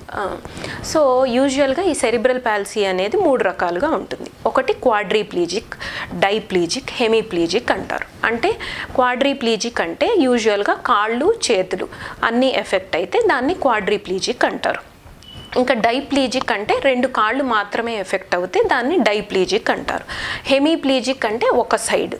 So యూజువల్గా ఈ cerebral palsy అనేది 3 రకాలుగా ఉంటుంది. ఒకటి క్వాడ్రీప్లీజిక్, డైప్లీజిక్, హెమీప్లీజిక్ అంటారు. అంటే క్వాడ్రీప్లీజిక్ అంటే యూజువల్గా కాళ్ళు చేతులు అన్నీ ఎఫెక్ట్ అయితే దాన్ని క్వాడ్రీప్లీజిక్ అంటారు. ఇంకా డైప్లీజిక్ అంటే 2 కాళ్ళు మాత్రమే ఎఫెక్ట్ అవుతే దాన్ని డైప్లీజిక్ అంటారు. హెమీప్లీజిక్ అంటే ఒక సైడ్,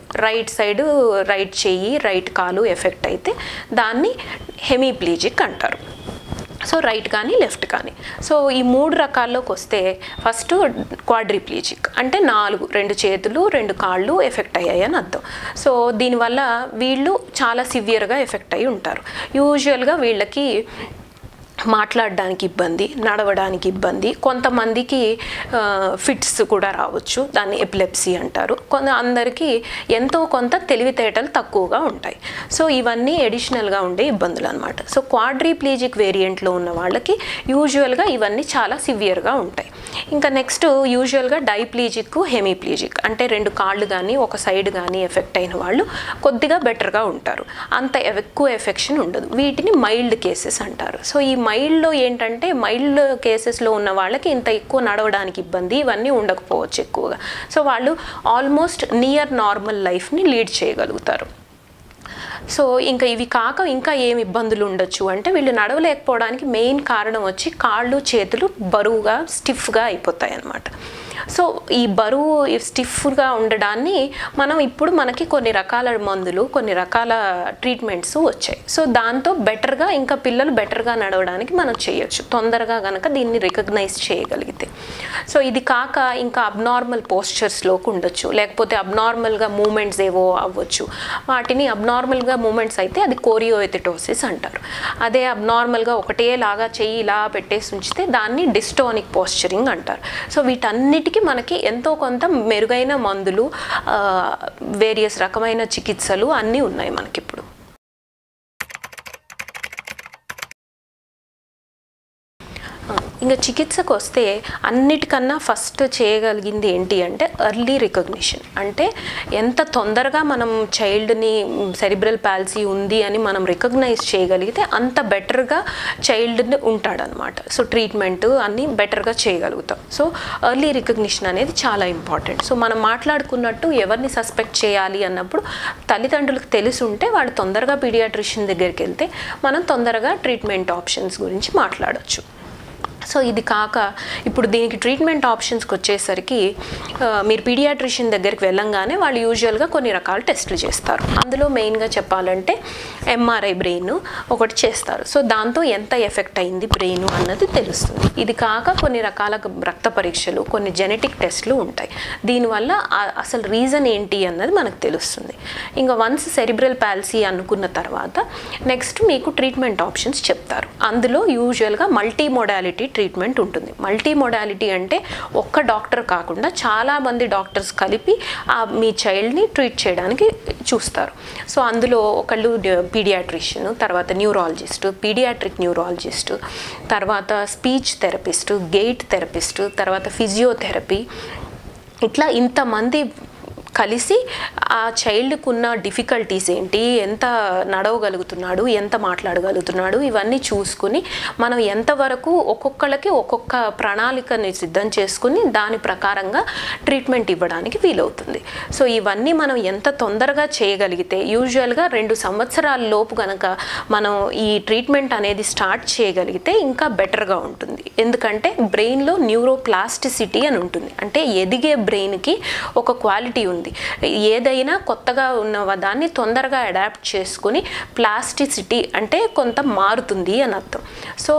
రైట్ చెయ్యి రైట్ కాలు ఎఫెక్ట్ అయితే దాన్ని హెమీప్లీజిక్ అంటారు. సో రైట్ కానీ లెఫ్ట్ కానీ. సో ఈ 3 రకాల్లోకి వస్తే ఫస్ట్ క్వాడ్రీప్లీజిక్ అంటే 2 చేతులు 2 కాళ్ళు ఎఫెక్ట్ అయ్యాయి అని అర్థం. సో దీనివల్ల వీళ్ళు చాలా సివియర్గా ఎఫెక్ట్ అయ్యి ఉంటారు. యూజువల్గా వీళ్ళకి మాట్లాడడానికి ఇబ్బంది, నడవడానికి ఇబ్బంది, కొంతమందికి ఫిట్స్ కూడా రావచ్చు, దాన్ని ఎపిలెప్సీ అంటారు. అందరికీ ఎంతో కొంత తెలివితేటలు తక్కువగా ఉంటాయి. సో ఇవన్నీ ఎడిషనల్గా ఉండే ఇబ్బందులు అనమాట. సో క్వాడ్రీప్లీజిక్ వేరియంట్లో ఉన్న వాళ్ళకి యూజువల్గా ఇవన్నీ చాలా సివియర్గా ఉంటాయి. ఇంకా నెక్స్ట్ యూజువల్గా డైప్లీజిక్, హెమీప్లీజిక్ అంటే 2 కాళ్ళు కానీ ఒక సైడ్ కానీ ఎఫెక్ట్ అయిన వాళ్ళు కొద్దిగా బెటర్గా ఉంటారు, అంత ఎక్కువ ఎఫెక్షన్ ఉండదు. వీటిని మైల్డ్ కేసెస్ అంటారు. సో ఈ మైల్డ్లో ఏంటంటే మైల్డ్ కేసెస్లో ఉన్న వాళ్ళకి ఇంత ఎక్కువ నడవడానికి ఇబ్బంది ఇవన్నీ ఉండకపోవచ్చు ఎక్కువగా. సో వాళ్ళు ఆల్మోస్ట్ నియర్ నార్మల్ లైఫ్ని లీడ్ చేయగలుగుతారు. సో ఇంకా ఇవి కాక ఇంకా ఏమి ఇబ్బందులు ఉండొచ్చు అంటే వీళ్ళు నడవలేకపోవడానికి మెయిన్ కారణం వచ్చి కాళ్ళు చేతులు బరువుగా స్టిఫ్గా అయిపోతాయి అన్నమాట. సో ఈ బరువు స్టిఫ్గా ఉండడాన్ని మనకి కొన్ని రకాల మందులు కొన్ని రకాల ట్రీట్మెంట్స్ వచ్చాయి. సో దాంతో బెటర్గా ఇంకా పిల్లలు బెటర్గా నడవడానికి మనం చేయొచ్చు తొందరగా కనుక దీన్ని రికగ్నైజ్ చేయగలిగితే. సో ఇది కాక ఇంకా అబ్నార్మల్ పోస్చర్స్లోకి ఉండొచ్చు, లేకపోతే అబ్నార్మల్గా మూమెంట్స్ ఏవో అవ్వచ్చు. వాటిని అబ్నార్మల్గా మూమెంట్స్ అయితే అది కోరియోఎథెటోసిస్ అంటారు. అదే అబ్నార్మల్గా ఒకటేలాగా చెయ్యి ఇలా పెట్టేసి ఉంచితే దాన్ని డిస్టోనిక్ పోస్చరింగ్ అంటారు. సో వీటన్నిటికీ మనకి ఎంతో కొంత మెరుగైన మందులు, వేరియస్ రకమైన చికిత్సలు అన్నీ ఉన్నాయి మనకిప్పుడు. ఇంకా చికిత్సకు వస్తే అన్నిటికన్నా ఫస్ట్ చేయగలిగింది ఏంటి అంటే ఎర్లీ రికగ్నిషన్. అంటే ఎంత తొందరగా మనం చైల్డ్ని సెరిబ్రల్ పాల్సీ ఉంది అని మనం రికగ్నైజ్ చేయగలిగితే అంత బెటర్గా చైల్డ్ ఉంటాడనమాట. సో ట్రీట్మెంట్ అన్నీ బెటర్గా చేయగలుగుతాం. సో ఎర్లీ రికగ్నిషన్ అనేది చాలా ఇంపార్టెంట్. సో మనం మాట్లాడుకున్నట్టు ఎవరిని సస్పెక్ట్ చేయాలి అన్నప్పుడు తల్లిదండ్రులకు తెలిసి ఉంటే వాళ్ళు తొందరగా పీడియాట్రిషియన్ దగ్గరికి వెళ్తే మనం తొందరగా ట్రీట్మెంట్ ఆప్షన్స్ గురించి మాట్లాడవచ్చు. సో ఇది కాక ఇప్పుడు దీనికి ట్రీట్మెంట్ ఆప్షన్స్కి వచ్చేసరికి మీరు పీడియాట్రిషియన్ దగ్గరికి వెళ్ళంగానే వాళ్ళు యూజువల్గా కొన్ని రకాల టెస్టులు చేస్తారు. అందులో మెయిన్గా చెప్పాలంటే ఎంఆర్ఐ బ్రెయిన్ ఒకటి చేస్తారు. సో దాంతో ఎంత ఎఫెక్ట్ అయింది బ్రెయిన్ అన్నది తెలుస్తుంది. ఇది కాక కొన్ని రకాల రక్త పరీక్షలు, కొన్ని జెనెటిక్ టెస్టులు ఉంటాయి. దీనివల్ల అసలు రీజన్ ఏంటి అన్నది మనకు తెలుస్తుంది. ఇంకా వన్స్ సెరిబ్రల్ పాల్సీ అనుకున్న తర్వాత నెక్స్ట్ మీకు ట్రీట్మెంట్ ఆప్షన్స్ చెప్తారు. అందులో యూజువల్గా మల్టీ మోడాలిటీ ట్రీట్మెంట్ ఉంటుంది. మల్టీ మోడాలిటీ అంటే ఒక్క డాక్టర్ కాకుండా చాలామంది డాక్టర్స్ కలిపి మీ చైల్డ్ని ట్రీట్ చేయడానికి చూస్తారు. సో అందులో ఒకళ్ళు పీడియాట్రిషియన్, తర్వాత న్యూరాలజిస్ట్, పీడియాట్రిక్ న్యూరాలజిస్ట్, తర్వాత స్పీచ్ థెరపిస్ట్, గెయిట్ థెరపిస్ట్, తర్వాత ఫిజియోథెరపీ, ఇట్లా ఇంతమంది కలిసి ఆ చైల్డ్కు ఉన్న డిఫికల్టీస్ ఏంటి, ఎంత నడవగలుగుతున్నాడు, ఎంత మాట్లాడగలుగుతున్నాడు, ఇవన్నీ చూసుకుని మనం ఎంతవరకు ఒక్కొక్కళ్ళకి ఒక్కొక్క ప్రణాళికని సిద్ధం చేసుకుని దాని ప్రకారంగా ట్రీట్మెంట్ ఇవ్వడానికి వీలవుతుంది. సో ఇవన్నీ మనం ఎంత తొందరగా చేయగలిగితే యూజువల్గా 2 సంవత్సరాల లోపు కనుక మనం ఈ ట్రీట్మెంట్ అనేది స్టార్ట్ చేయగలిగితే ఇంకా బెటర్గా ఉంటుంది. ఎందుకంటే బ్రెయిన్లో న్యూరోప్లాస్టిసిటీ అని ఉంటుంది. అంటే ఎదిగే బ్రెయిన్కి ఒక క్వాలిటీ ఉంది. ఏదైనా కొత్తగా ఉన్న దాన్ని తొందరగా అడాప్ట్ చేసుకుని ప్లాస్టిసిటీ అంటే కొంత మారుతుంది అని అర్థం. సో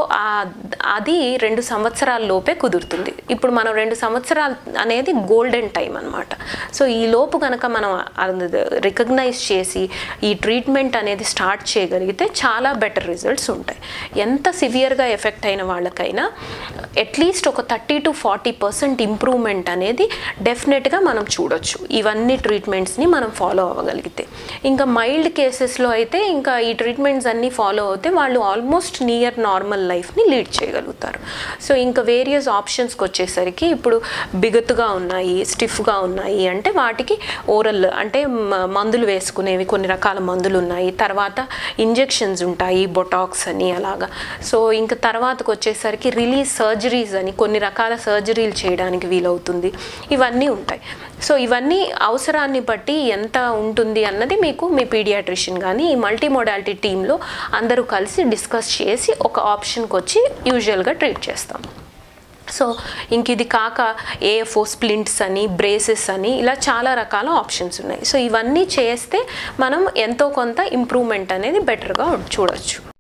అది 2 సంవత్సరాల లోపే కుదురుతుంది. ఇప్పుడు మనం 2 సంవత్సరాలు అనేది గోల్డెన్ టైం అనమాట. సో ఈ లోపు కనుక మనం రికగ్నైజ్ చేసి ఈ ట్రీట్మెంట్ అనేది స్టార్ట్ చేయగలిగితే చాలా బెటర్ రిజల్ట్స్ ఉంటాయి. ఎంత సివియర్గా ఎఫెక్ట్ అయిన వాళ్ళకైనా అట్లీస్ట్ ఒక 30 to 40% ఇంప్రూవ్మెంట్ అనేది డెఫినెట్గా మనం చూడొచ్చు ఇవన్నీ ట్రీట్మెంట్స్ని మనం ఫాలో అవ్వగలిగితే. ఇంకా మైల్డ్ కేసెస్లో అయితే ఇంకా ఈ ట్రీట్మెంట్స్ అన్నీ ఫాలో అవుతే వాళ్ళు ఆల్మోస్ట్ నియర్ నార్మల్ లైఫ్ని లీడ్ చేయగలుగుతారు. సో ఇంకా వేరియస్ ఆప్షన్స్కి వచ్చేసరికి ఇప్పుడు బిగతుగా ఉన్నాయి, స్టిఫ్గా ఉన్నాయి అంటే అంటే వాటికి ఓరల్ అంటే మందులు వేసుకునేవి కొన్ని రకాల మందులు ఉన్నాయి, తర్వాత ఇంజెక్షన్స్ ఉంటాయి బొటాక్స్ అని అలాగా. సో ఇంకా తర్వాతకు వచ్చేసరికి రిలీజ్ సర్జరీస్ అని కొన్ని రకాల సర్జరీలు చేయడానికి వీలవుతుంది, ఇవన్నీ ఉంటాయి. సో ఇవన్నీ అవసరాన్ని బట్టి ఎంత ఉంటుంది అన్నది మీకు మీ పీడియాట్రిషియన్ కానీ ఈ మల్టీ మోడాలిటీ టీంలో అందరూ కలిసి డిస్కస్ చేసి ఒక ఆప్షన్కి వచ్చి యూజువల్గా ట్రీట్ చేస్తాం. సో ఇంక ఇది కాక ఏఎఫ్ఓ స్ప్లింట్స్ అని బ్రేసెస్ అని ఇలా చాలా రకాల ఆప్షన్స్ ఉన్నాయి. సో ఇవన్నీ చేస్తే మనం ఎంతో కొంత ఇంప్రూవ్మెంట్ అనేది బెటర్గా చూడొచ్చు.